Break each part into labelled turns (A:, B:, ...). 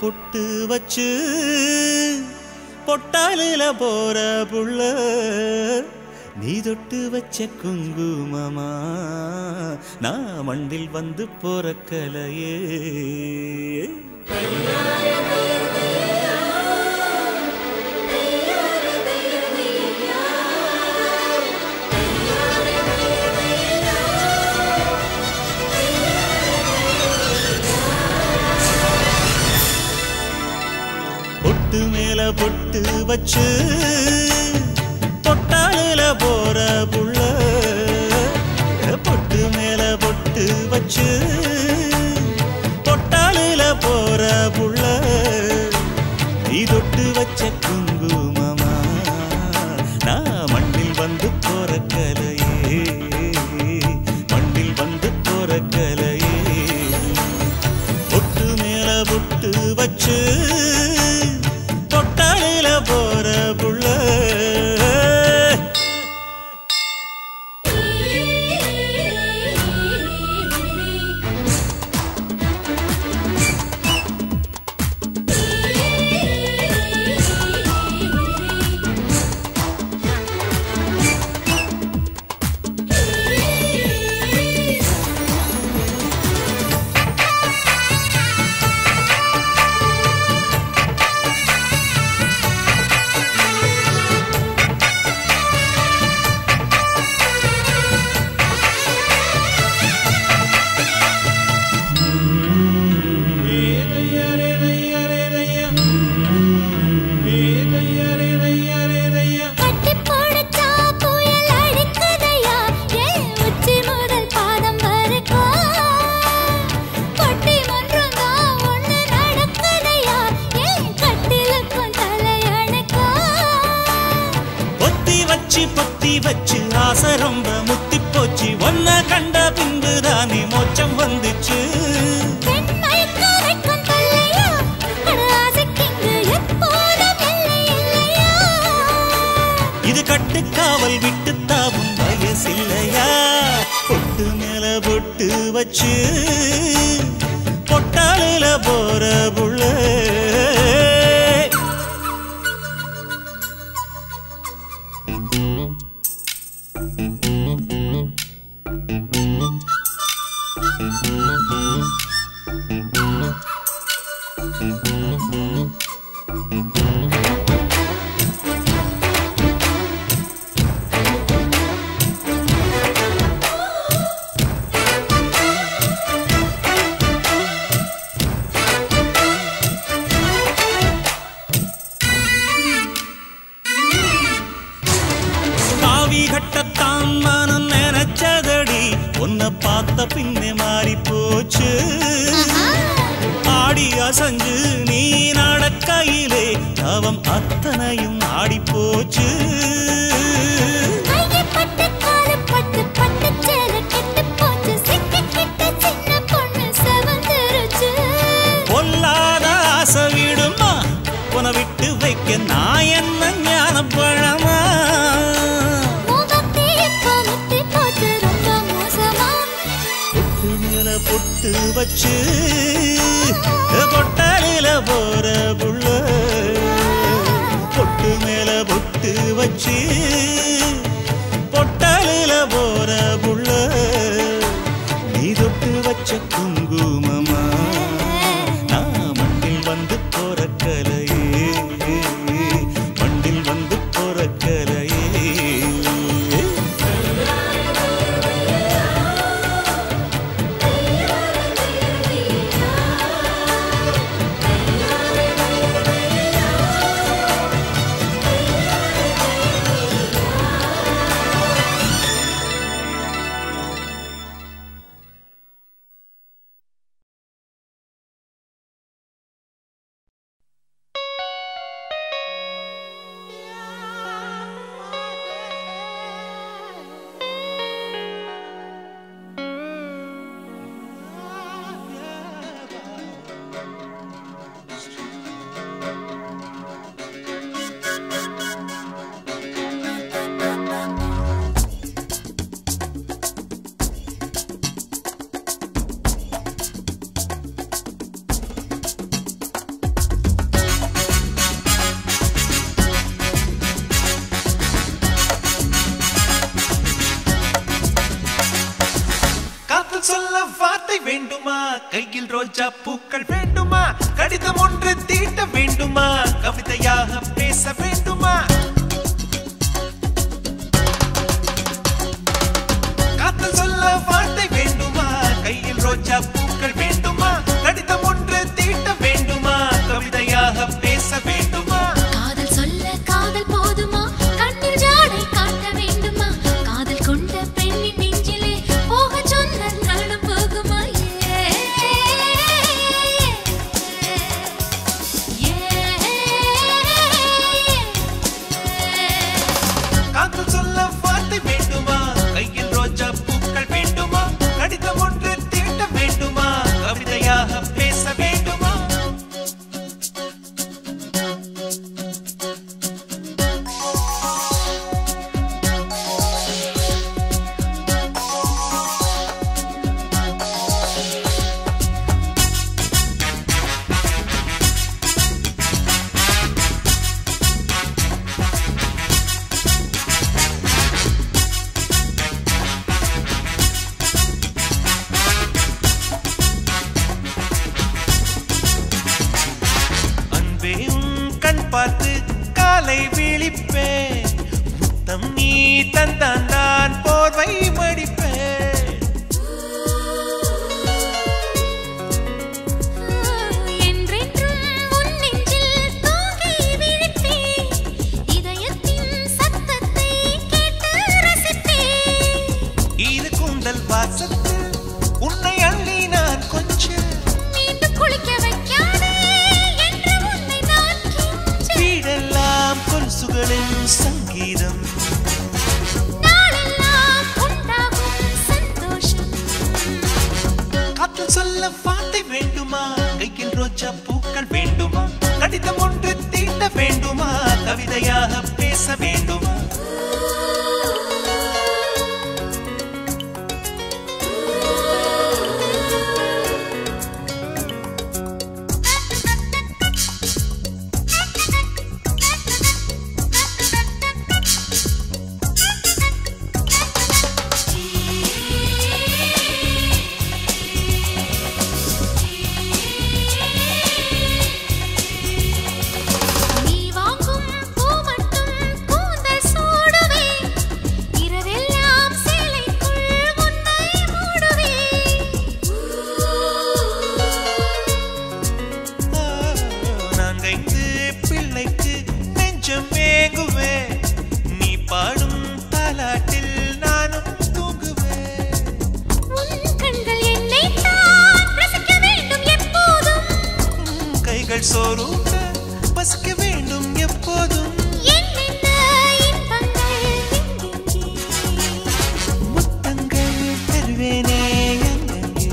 A: பொட்டு வச்சு பொட்டாலில போற புள்ள நீ தொட்டு வச்ச குங்குமமா நான் மண்டில் வந்து பொறக்கலையே பொட்டு மேல பொட்டு வச்சு பொட்டாலில போற புள்ள பொட்டு மேல பொட்டு வச்சு பொட்டாலில போற புள்ள நீ தொட்டு வச்ச குங்குமமா நான் மண்ணில் வந்து பொறக்கலையே மண்ணில் வந்து பொறக்கலையே பொட்டு மேல பொட்டு வச்சு பொட்டாலில போற புள்ள பொத்தி வச்சு ஆசை ரொம்ப முத்தி போச்சு ஒன்ன கண்ட பின்புதானே மோட்சம் வந்துச்சு இது கட்டுக்காவல் விட்டு தாவும் வயசில்லையா பொட்டு மேல பொட்டு வச்சு பொட்டாலில போற புள்ள கட்டத்தான் மனம் நினைச்சதடி உன்னை பார்த்த பின்னே மாறி போச்சு ஆடி அசஞ்சு நீ நடக்கையிலே தவம் அத்தனையும் ஆடி போச்சு பொல்லாத ஆசை விடுமா உன விட்டு வைக்க நான் என்ன ஞான பழமா பொட்டு வச்சு பொட்டாலில போற புள்ள பொட்டு மேல பொட்டு வச்சு பொட்டாலில போற புள்ள நீ தொட்டு வச்ச குங்குமமா நான் மண்ணில் வந்து பொறக்கலையே மண்ணில் வந்து பொறக்கலையே
B: காதல் சொல்ல வார்த்தை வேண்டுமா கையில் ரோஜா பூக்கள் வேண்டுமா கடிதம் ஒன்று தீட்ட வேண்டுமா கவிதையாக பேச வேண்டுமா காதல் சொல்ல வார்த்தை வேண்டுமா கையில் ரோஜா பூக்கள் வேண்டுமா கடிதம் ஒன்று தீட்ட வேண்டுமா கவிதையாக பேச வேண்டுமா
C: காதல் சொல்ல காதல் போதுமா கண்ணில் ஜாடை காட்ட வேண்டுமா காதல் கொண்ட பெண்ணின் நெஞ்சிலே போக சொன்ன நாளும் போகுமா
B: காதல் சொல்ல வார்த்தை வேண்டுமா கையில் ரோஜா பூக்கள் வேண்டுமா கடிதம் ஒன்று தீட்ட வேண்டுமா கவிதையாக பேச வேண்டுமா பார்த்து காலை விழிப்பேன் முத்தம் நீ தந்தான் நான் போர்வை மடிப்பேன்
C: என்றென்றும் உன் நெஞ்சில் தூங்கி விழிப்பேன் இதயத்தின் சத்தத்தை கேட்டு ரசிப்பேன்
B: இது கூந்தல் வாசத்து உன்னை அள்ளி நான் கொஞ்சம்
C: மீண்டும் குளிக்க வைக்காதே என்று உன்னை நான்
B: வீடெல்லாம் கொலுசுகளின் சங்கீதம்
C: நாளெல்லாம் உண்டாகும் சந்தோஷம்
B: காதல் சொல்ல வார்த்தை வேண்டுமா கையில் ரோஜா பூக்கள் வேண்டுமா கடிதம் ஒன்று தீட்ட வேண்டுமா கவிதையாக பேச வேண்டுமா
C: நீ வாங்கும் பூ மட்டும் கூந்தல் சூடுவே இரவெல்லாம் சேலைக்குள் உன்னை மூடுவே
B: நான் கைந்து பிள்ளைக்கு நெஞ்சம் வேங்குவே நீ பாடும் தாலாட்டில் நானும் தூங்குவேன்
C: உன் கண்கள் என்னை தான் ரசிக்க வேண்டும் எப்போதும்
B: கைகள் சோறுண்ட பசிக்க வேண்டும் எப்போதும்
C: என்னென்ன இன்பங்கள் எங்கெங்கே
B: முத்தங்கள் தருவேனே எங்கெங்கே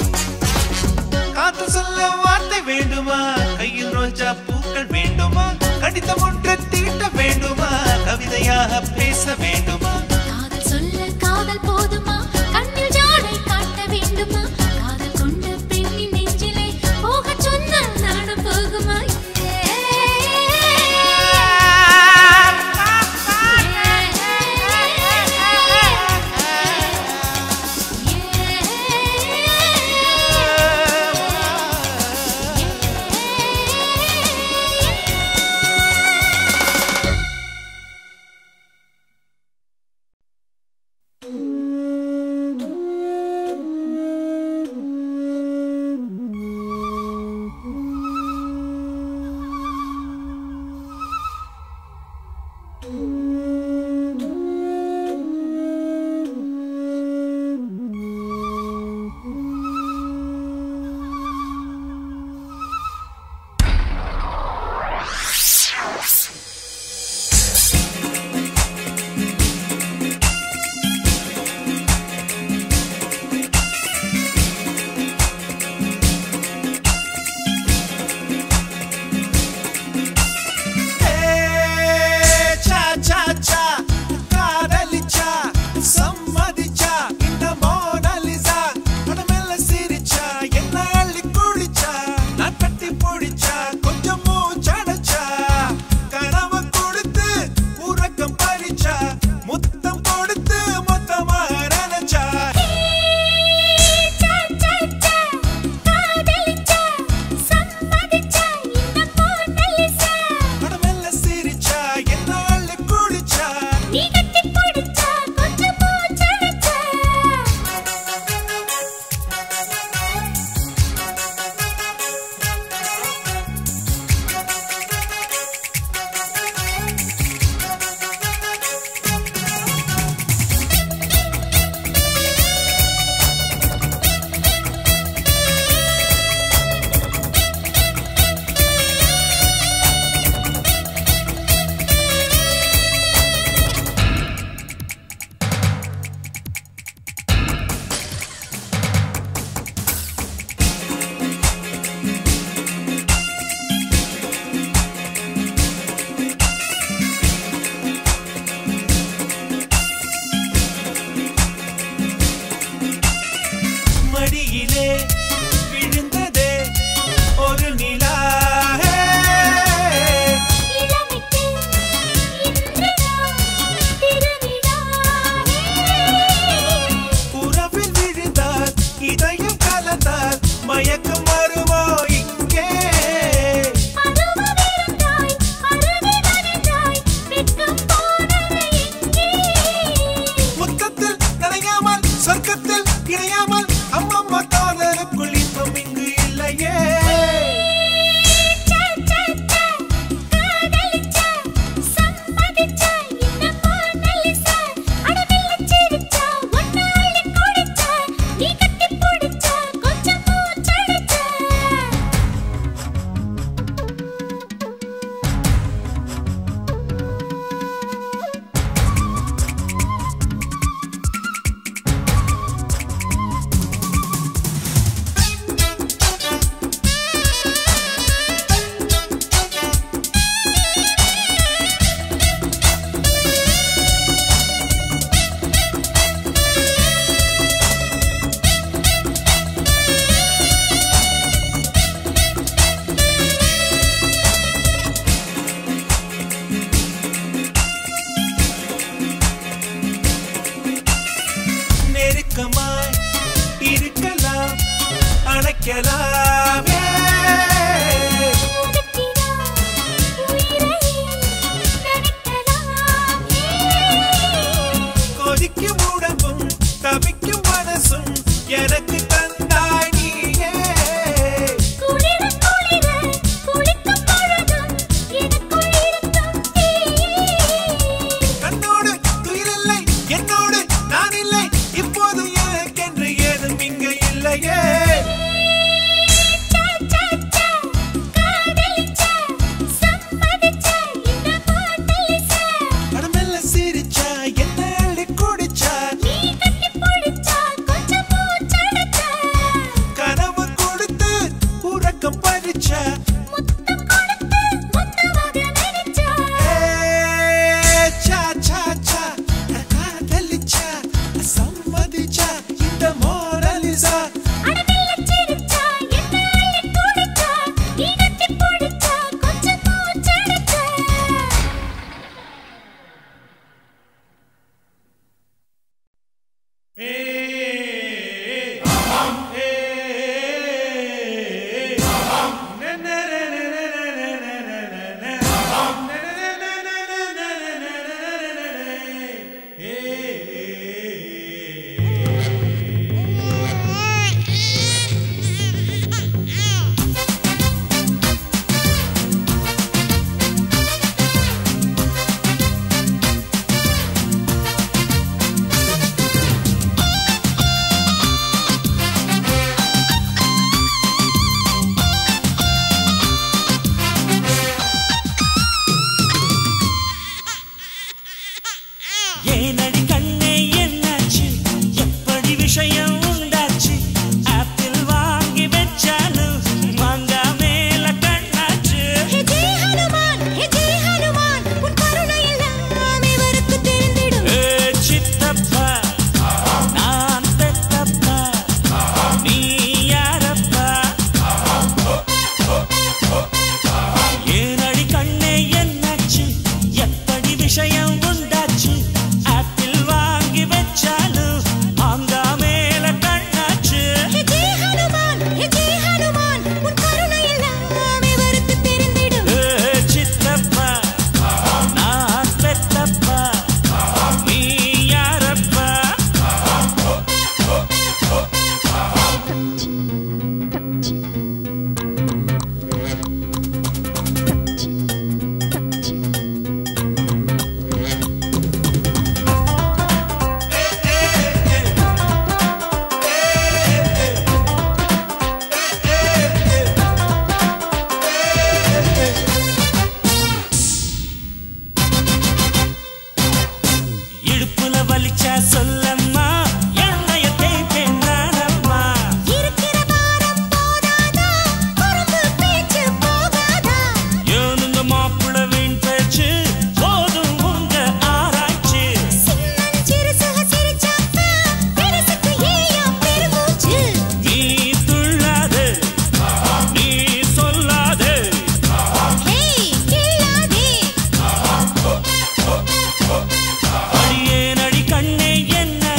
B: காதல் சொல்ல வார்த்தை வேண்டுமா கையில் ரோஜா பூக்கள் வேண்டுமா கடிதம் ஒன்று தீட்ட வேண்டுமா கவிதையாக பேச வேண்டுமா
C: காதல் சொல்ல காதல் போதுமா கண்ணில் ஜாடை காட்ட வேண்டுமா காதல் கொண்ட பெண்ணின் நெஞ்சிலே போக சொன்ன நானும் போகுமா
B: அணைக்கலாமே கொதிக்கும் உடம்பும் தவிக்கும் மனசும் எனக்கு தந்தாய் நீயே கண்ணோடு துயிலில்லை என்னோடு நான் இல்லை இப்போது எனக்கென்று ஏதும் இங்கு இல்லையே படமெல்ல சிரிச்சா என்ன அள்ளி குடிச்சா கனவு கொடுத்து உறக்கம் பறிச்சா சா சா சா காதலிச்சா சம்மதிச்சா இந்த மோனலிசா
A: ஏனடி கண்ணே என்னாச்சு எப்படி விஷயம் உண்டாச்சு ஆப்பிள் வாங்கி வச்சாலும் வாங்கா மேல கண்ணாச்சு சித்தப்பா நான் பெத்தப்பா நீ யாரப்பா ஏனடி கண்ணே என்னாச்சு எப்படி விஷயம் உண்டாச்சு ஆப்பிள் வாங்கி வச்சாலும் மாங்கா மேல கண்ணாச்சு சித்தப்பா நான் பெத்தப்பா நீ யாரப்பா இடுப்புல வலிச்சா சொல்லம்மா எண்ணெய தேய்ப்பேன் நானம்மா ஏனுங்க மாப்பிள வீண் பேச்சு போதும் உங்க ஆராய்ச்சி நீ துள்ளாது நீ சொல்லாது அடியே நடி கண்ணே என்ன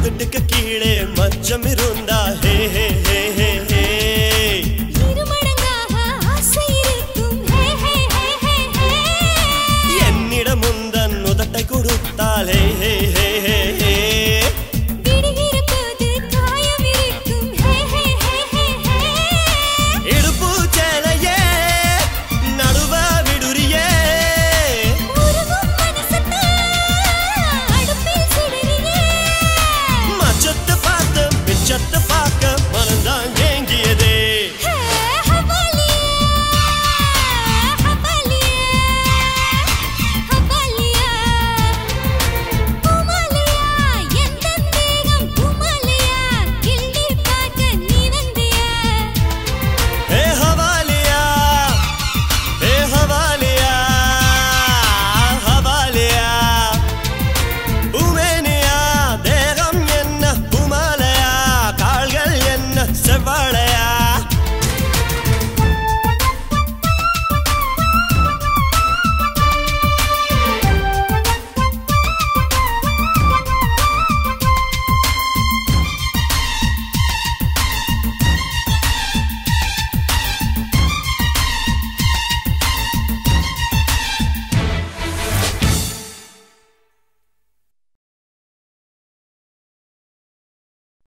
D: உதட்டுக்கு கீழே மச்சம் இருந்தா ஹே ஹே